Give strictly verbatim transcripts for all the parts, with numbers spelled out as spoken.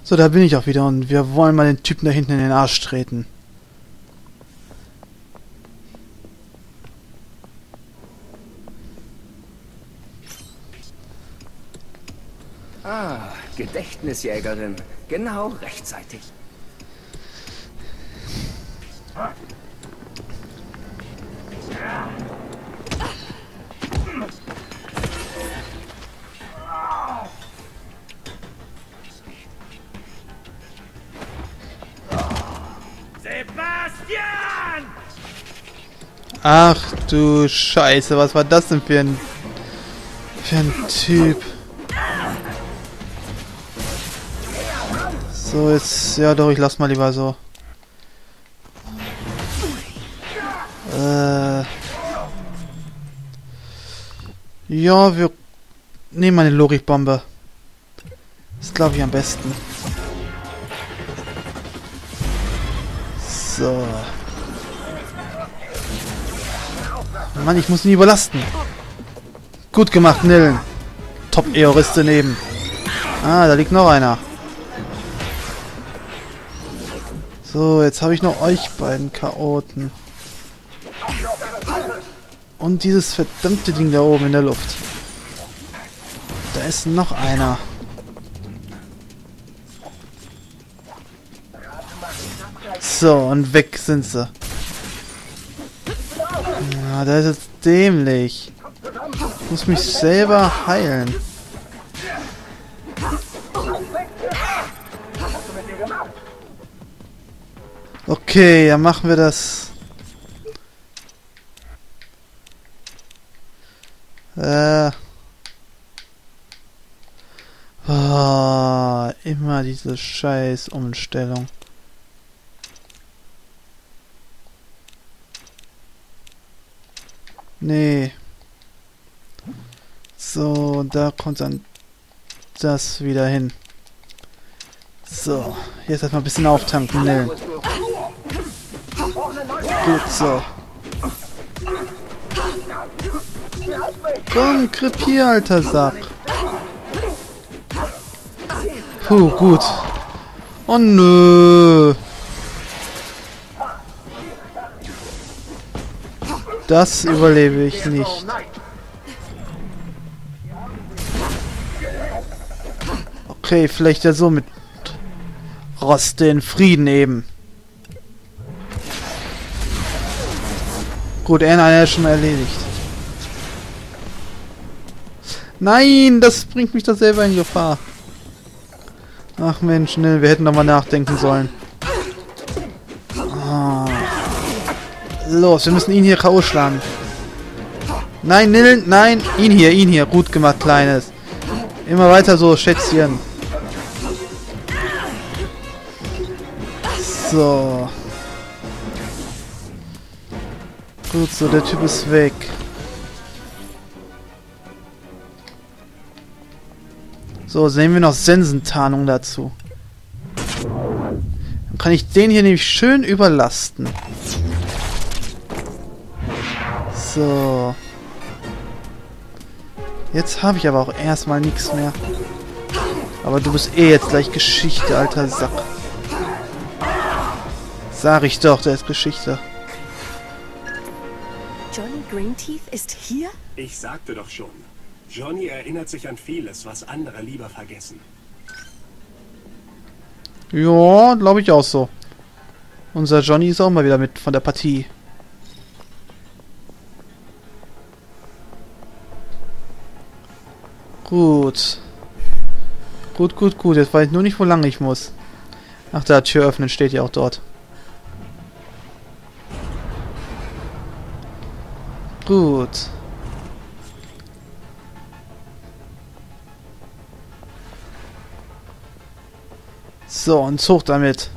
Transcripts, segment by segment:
So, da bin ich auch wieder und wir wollen mal den Typen da hinten in den Arsch treten. Ah, Gedächtnisjägerin. Genau rechtzeitig. Sebastian! Ach du Scheiße, was war das denn für ein... für ein Typ? So, jetzt... ja doch, ich lass mal lieber so. Äh... Ja, wir nehmen eine Logikbombe. Das glaube ich am besten. So. Mann, ich muss ihn überlasten. Gut gemacht, Nillen. Top-Eorist daneben. Ah, da liegt noch einer. So, jetzt habe ich noch euch beiden Chaoten. Und dieses verdammte Ding da oben in der Luft. Da ist noch einer. So, und weg sind sie. Ja, das ist jetzt dämlich. Ich muss mich selber heilen. Okay, dann machen wir das. Äh. Oh, immer diese scheiß Umstellung. Nee. So, da kommt dann das wieder hin. So, jetzt erstmal ein bisschen auftanken, Nillen. Gut, so. Komm, krepier, alter Sack. Puh, gut. Oh nö. Das überlebe ich nicht. Okay, vielleicht ja so mit Roste in Frieden eben. Gut, einer ist schon erledigt. Nein, das bringt mich doch selber in Gefahr. Ach Mensch, ne, wir hätten doch mal nachdenken sollen. Oh. Los, wir müssen ihn hier K O schlagen. Nein, Nillen, nein, ihn hier, ihn hier. Gut gemacht, Kleines. Immer weiter so, Schätzchen. So. Gut, so, der Typ ist weg. So, sehen wir noch Sensentarnung dazu. Dann kann ich den hier nämlich schön überlasten. So. Jetzt habe ich aber auch erstmal nichts mehr. Aber du bist eh jetzt gleich Geschichte, alter Sack. Sag ich doch, der ist Geschichte. Johnny Greenteeth ist hier? Ich sagte doch schon. Johnny erinnert sich an vieles, was andere lieber vergessen. Ja, glaube ich auch so. Unser Johnny ist auch mal wieder mit von der Partie. Gut. Gut, gut, gut. Jetzt weiß ich nur nicht, wo lang ich muss. Ach, da, Tür öffnen steht ja auch dort. Gut. So, und Zug damit.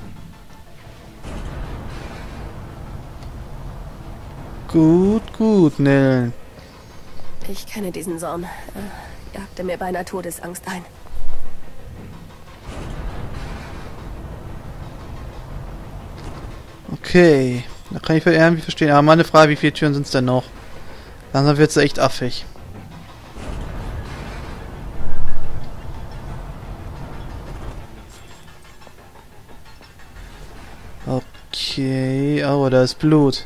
Gut, gut, Nillen. Ich kenne diesen Zorn. Äh, jagte mir beinahe Todesangst ein. Okay. Da kann ich irgendwie verstehen. Aber meine Frage, wie viele Türen sind es denn noch? Langsam wird es echt affig. Okay, oh, da ist Blut.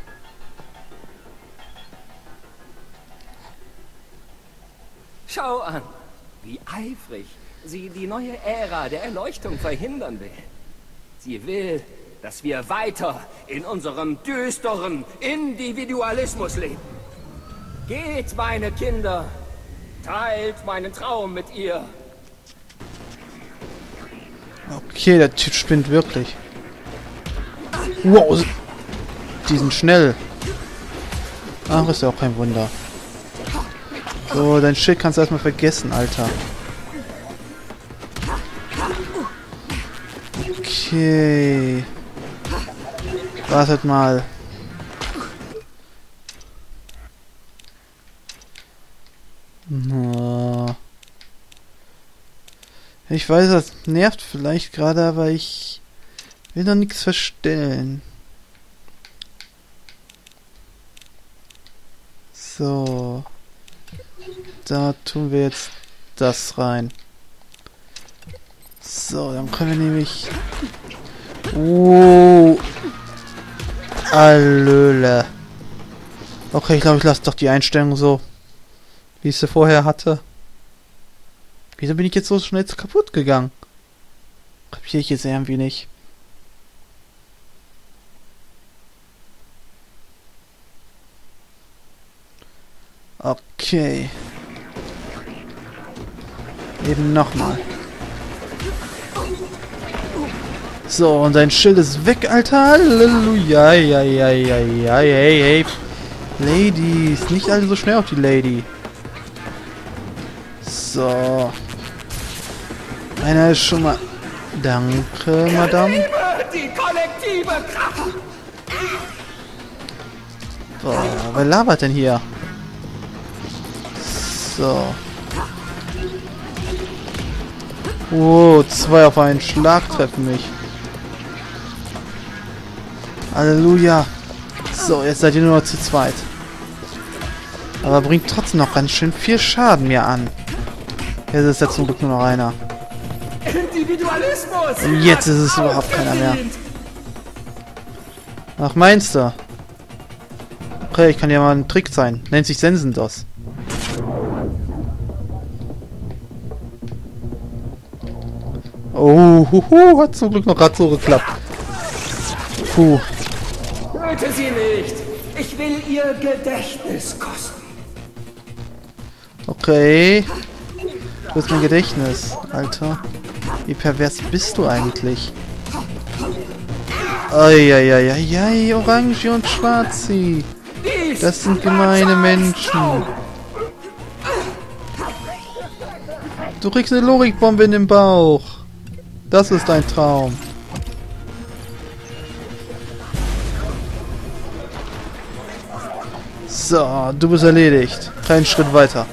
Schau an, wie eifrig sie die neue Ära der Erleuchtung verhindern will. Sie will, dass wir weiter in unserem düsteren Individualismus leben. Geht, meine Kinder, teilt meinen Traum mit ihr. Okay, der Typ spinnt wirklich. Wow, die sind schnell. Ach, ist ja auch kein Wunder. So, dein Schild kannst du erstmal vergessen, Alter. Okay. Wartet mal. Na. Ich weiß, das nervt vielleicht gerade, aber ich will noch nichts verstellen. So. Da tun wir jetzt das rein. So, dann können wir nämlich... Oh. Allöle. Okay, ich glaube, ich lasse doch die Einstellung so, wie ich sie vorher hatte. Wieso bin ich jetzt so schnell kaputt gegangen? Kapiere ich jetzt irgendwie nicht. Okay. Eben nochmal. So, und sein Schild ist weg, Alter. Halleluja. Ja, ja, ja, ja, hey, hey. Ladies, nicht alle so schnell auf die Lady. So. Einer ist schon mal... Danke, Madame. Die kollektive Kraft. So, wer labert denn hier? So. Oh, zwei auf einen Schlag treffen mich. Halleluja. So, jetzt seid ihr nur noch zu zweit. Aber bringt trotzdem noch ganz schön viel Schaden mir an. Jetzt ist ja zum Glück nur noch einer. Individualismus. Und jetzt ist es überhaupt keiner mehr. Ach, meinst du? Okay, ich kann ja mal ein Trick sein. Nennt sich Sensendos. Oh, huhu, hat zum Glück noch gerade so geklappt. Puh. Töte sie nicht. Ich will ihr Gedächtnis kosten. Okay. Wo ist mein Gedächtnis, Alter? Wie pervers bist du eigentlich? Eieieiei, Orange und Schwarzi. Das sind gemeine Menschen. Du kriegst eine Logikbombe in den Bauch. Das ist dein Traum. So, du bist erledigt. Keinen Schritt weiter.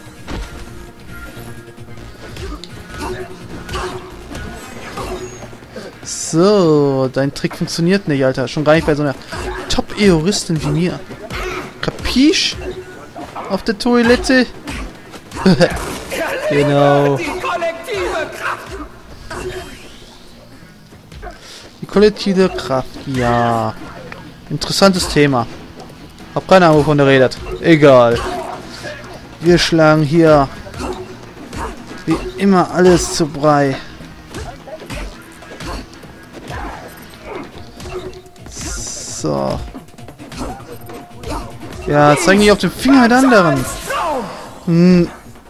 So, dein Trick funktioniert nicht, Alter. Schon gar nicht bei so einer Top-Eoristin wie mir. Kapisch? Auf der Toilette? Genau. Die kollektive Kraft. Die kollektive Kraft, ja. Interessantes Thema. Hab keine Ahnung, wovon der redet. Egal. Wir schlagen hier wie immer alles zu Brei. So. Ja, zeig nicht auf den Finger der anderen. Hm.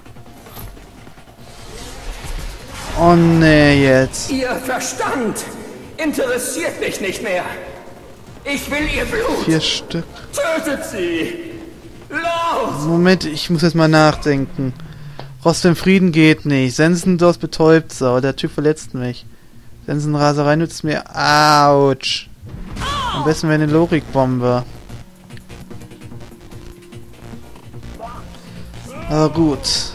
Oh ne, jetzt. Ihr Verstand interessiert mich nicht mehr. Ich will ihr Blut. Vier Stück. Tötet sie. Los. Moment, ich muss jetzt mal nachdenken. Rost im Frieden geht nicht. Sensendos betäubt so. Der Typ verletzt mich. Sensenraserei nützt mir. Autsch. Am besten wäre eine Logikbombe. Aber gut.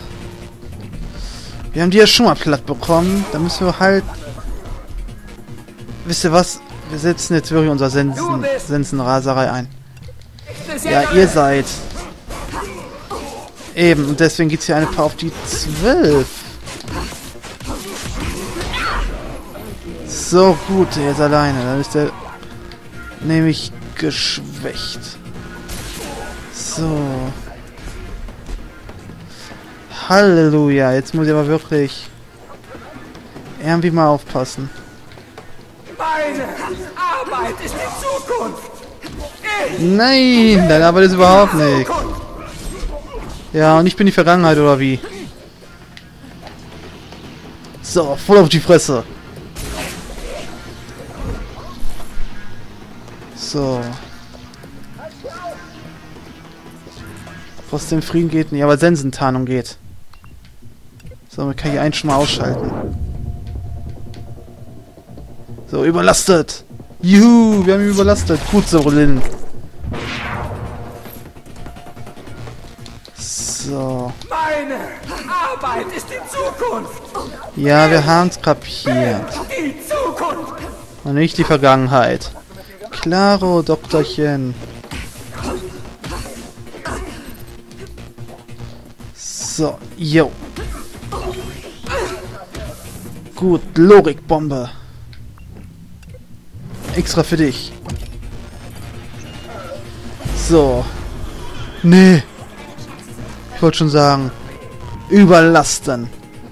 Wir haben die ja schon mal platt bekommen. Da müssen wir halt... Wisst ihr was? Wir setzen jetzt wirklich unser Sensen, Sensenraserei ein. Ja, ihr seid. Eben, und deswegen geht es hier eine paar auf die zwölf. So gut, er ist alleine. Dann ist der nämlich geschwächt. So. Halleluja, jetzt muss ich aber wirklich irgendwie mal aufpassen. Meine Arbeit ist die Zukunft. Ich Nein, deine Arbeit ist überhaupt nicht. Ja, und ich bin die Vergangenheit, oder wie? So, voll auf die Fresse. So. Trotzdem Frieden geht nicht, aber Sensentarnung geht. So, man kann hier einen schon mal ausschalten. So, überlastet. Juhu, wir haben ihn überlastet. Gut so, Lin. So. Meine Arbeit ist die Zukunft. Ja, wir haben's kapiert. Die Zukunft. Und nicht die Vergangenheit. Klaro, Doktorchen. So, yo. Gut, Logikbombe. Extra für dich. So. Nee. Ich wollte schon sagen. Überlasten.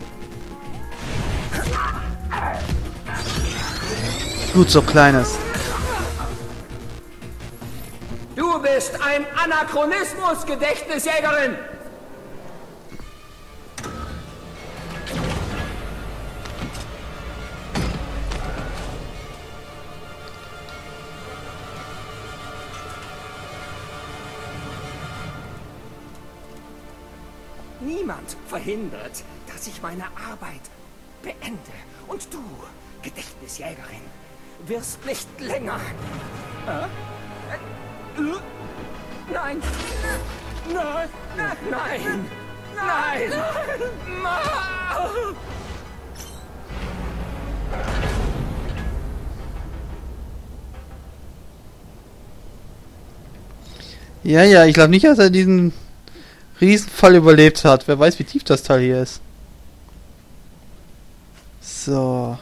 Gut so, Kleines. Du bist ein Anachronismus, Gedächtnisjägerin. Niemand verhindert, dass ich meine Arbeit beende. Und du, Gedächtnisjägerin, wirst nicht länger... Äh? Äh? Nein! Nein! Nein! Nein! Nein! Ja, ja, ich glaube nicht, dass er diesen Riesenfall überlebt hat. Wer weiß, wie tief das Teil hier ist. So.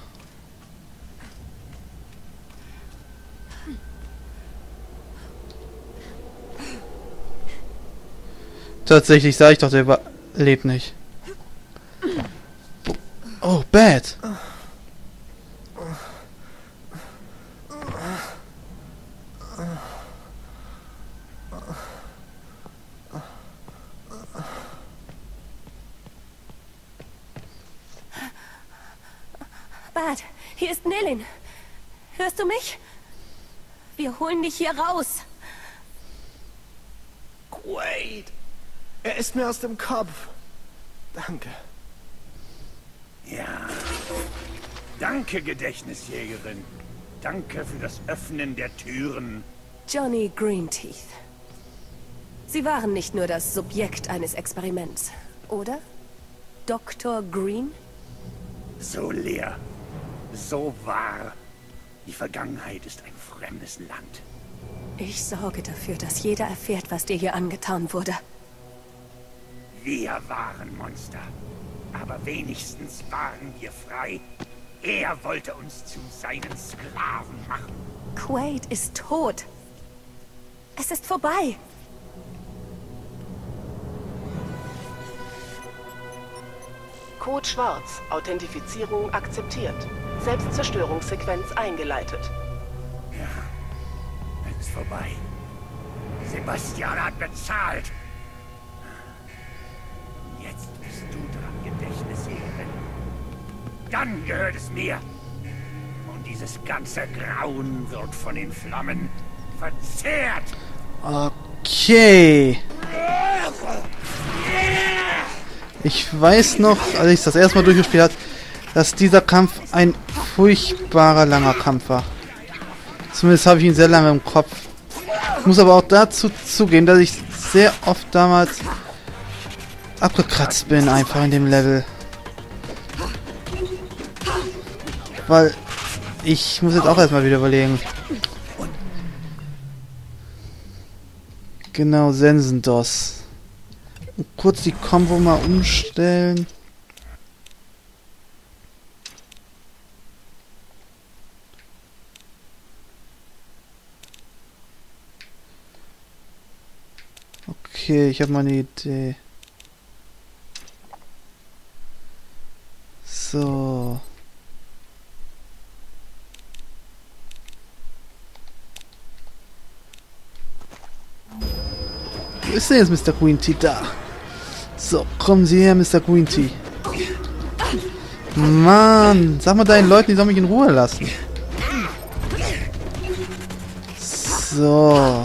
Tatsächlich sage ich doch, der lebt nicht. Oh, bad. Bart, hier ist Nilin. Hörst du mich? Wir holen dich hier raus. Quaid! Er ist mir aus dem Kopf. Danke. Ja. Danke, Gedächtnisjägerin. Danke für das Öffnen der Türen. Johnny Greenteeth. Sie waren nicht nur das Subjekt eines Experiments, oder? Doktor Green? So leer. So wahr. Die Vergangenheit ist ein fremdes Land. Ich sorge dafür, dass jeder erfährt, was dir hier angetan wurde. Wir waren Monster. Aber wenigstens waren wir frei. Er wollte uns zu seinen Sklaven machen. Quaid ist tot. Es ist vorbei. Code Schwarz. Authentifizierung akzeptiert. Selbstzerstörungssequenz eingeleitet. Ja, es ist vorbei. Sebastian hat bezahlt. Jetzt bist du dran, Gedächtnisjägerin. Dann gehört es mir. Und dieses ganze Grauen wird von den Flammen verzehrt. Okay. Ich weiß noch, als ich das erste Mal durchgespielt habe, dass dieser Kampf ein furchtbarer langer Kampf war. Zumindest habe ich ihn sehr lange im Kopf. Ich muss aber auch dazu zugeben, dass ich sehr oft damals abgekratzt bin, einfach in dem Level. Weil ich muss jetzt auch erstmal wieder überlegen. Genau, Sensendos. Und kurz die Combo mal umstellen. Okay, ich habe mal eine Idee. So. Wo ist denn jetzt Mister Green Tea? Da. So, kommen Sie her, Mister Green Tea. Mann, sag mal deinen Leuten, die sollen mich in Ruhe lassen. So.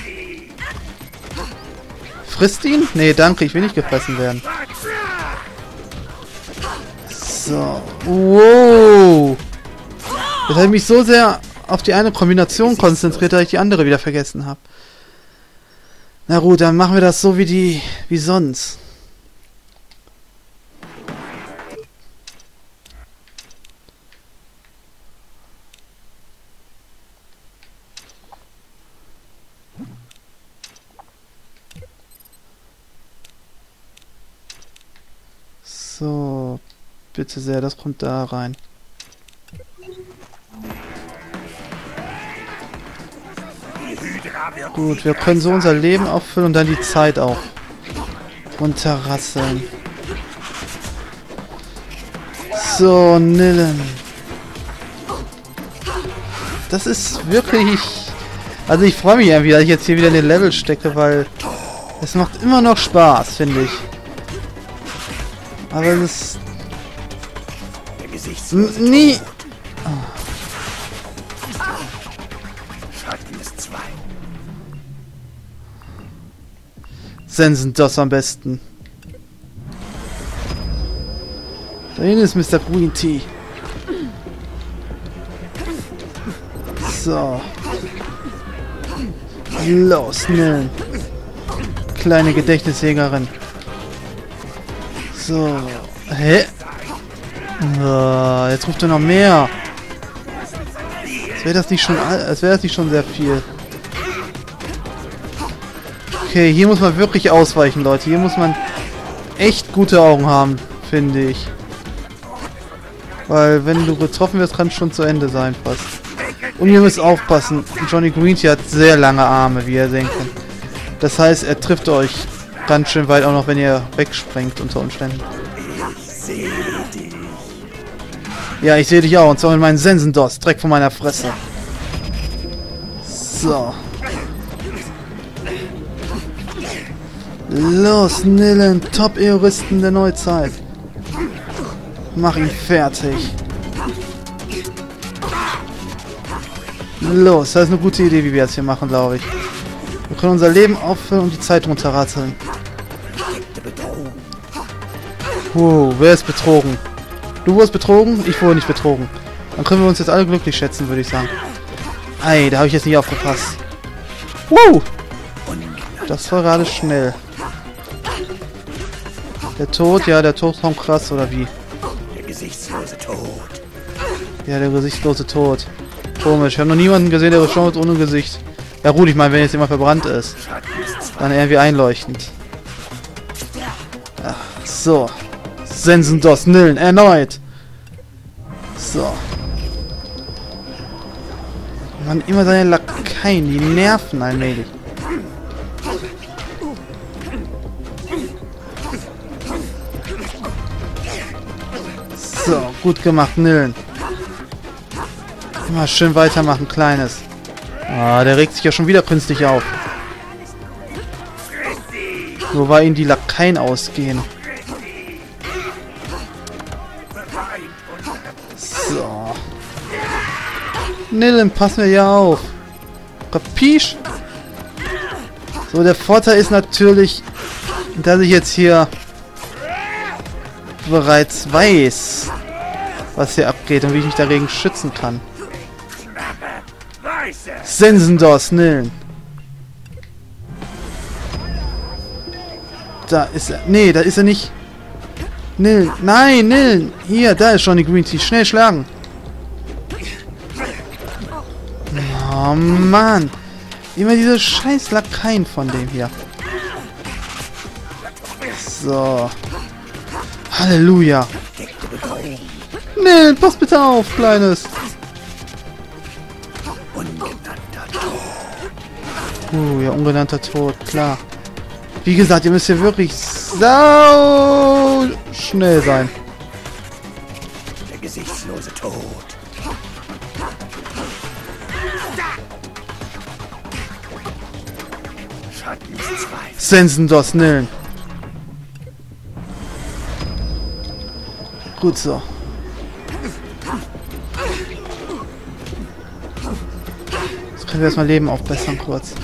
Frisst ihn? Nee, danke, ich will nicht gefressen werden. So. Wow. Jetzt habe ich mich so sehr auf die eine Kombination konzentriert, dass ich die andere wieder vergessen habe. Na gut, dann machen wir das so wie die, wie sonst. So, bitte sehr, das kommt da rein. Gut, wir können so unser Leben auffüllen und dann die Zeit auch runterrasseln. So, Nillen. Das ist wirklich... Also ich freue mich irgendwie, dass ich jetzt hier wieder in den Level stecke, weil es macht immer noch Spaß, finde ich. Aber es ist... Nie... Sensen das am besten. Da hinten ist Mister Green Tea. So. Los, Nillen. Kleine Gedächtnisjägerin. So. Hä? Oh, jetzt ruft er noch mehr. Als wäre das nicht schon, als wäre das nicht schon sehr viel. Okay, hier muss man wirklich ausweichen, Leute. Hier muss man echt gute Augen haben, finde ich. Weil, wenn du getroffen wirst, kann es schon zu Ende sein, fast. Und ihr müsst aufpassen. Johnny Green Tea hat sehr lange Arme, wie ihr sehen könnt. Das heißt, er trifft euch ganz schön weit, auch noch wenn ihr wegsprengt, unter Umständen. Ja, ich sehe dich auch. Und zwar mit meinen Sensendos. Dreck von meiner Fresse. So. Los, Nillen, Top-Eoristen der Neuzeit. Mach ihn fertig. Los, das ist eine gute Idee, wie wir das hier machen, glaube ich. Wir können unser Leben auffüllen und die Zeit runterratteln. Wow, wer ist betrogen? Du wurdest betrogen? Ich wurde nicht betrogen. Dann können wir uns jetzt alle glücklich schätzen, würde ich sagen. Ei, da habe ich jetzt nicht aufgepasst. Wow! Das war gerade schnell. Der Tod, ja, der Tod kommt krass, oder wie? Der gesichtslose Tod. Ja, der gesichtslose Tod. Komisch, ich habe noch niemanden gesehen, der schaut ohne Gesicht. Ja gut, ich meine, wenn jetzt jemand verbrannt ist, dann irgendwie einleuchtend. Ach, so. Sensendos, Nillen, erneut. So. Man, immer seine Lakaien, die nerven allmählich. So, gut gemacht, Nillen. Immer schön weitermachen, Kleines. Ah, der regt sich ja schon wieder künstlich auf. Nur weil ihm die Lakaien ausgehen. So. Nillen, pass mir ja auf. Kapisch? So, der Vorteil ist natürlich, dass ich jetzt hier bereits weiß, was hier abgeht und wie ich mich dagegen schützen kann. Sensendos, Nillen. Da ist er. Nee, da ist er nicht. Nillen. Nein, Nillen. Hier, da ist Johnny Green Tea. Schnell schlagen. Oh, Mann. Immer diese scheiß Lakaien von dem hier. So. Halleluja. Nillen, pass bitte auf, Kleines. Uh, ja, ungenannter Tod, klar. Wie gesagt, ihr müsst hier wirklich sau schnell sein. Der gesichtslose Tod. Schattensweif. Sensendos Nillen. Gut so. Jetzt können wir erstmal Leben aufbessern kurz.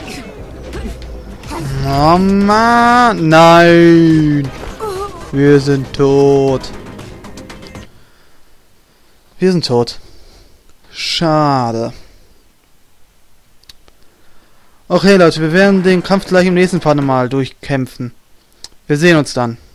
Oh Mann! Nein! Wir sind tot. Wir sind tot. Schade. Okay, Leute, wir werden den Kampf gleich im nächsten Part mal durchkämpfen. Wir sehen uns dann.